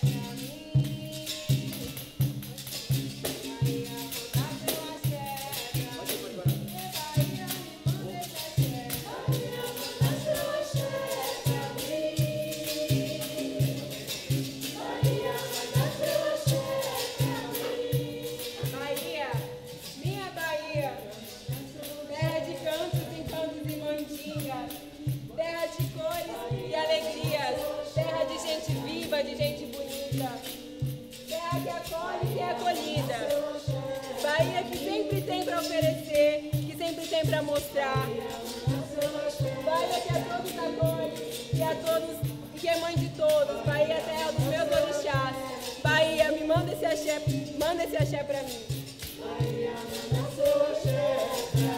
Terra de cores e alegrias, terra de gente viva, de gente bonita, terra que acolhe e que é acolhida. Bahia que sempre tem para oferecer, que sempre tem para mostrar. Bahia que a todos acolhe e que é mãe de todos. Bahia é terra dos meus orixás. Bahia, me manda esse axé pra mim. Bahia, manda seu axé pra mim.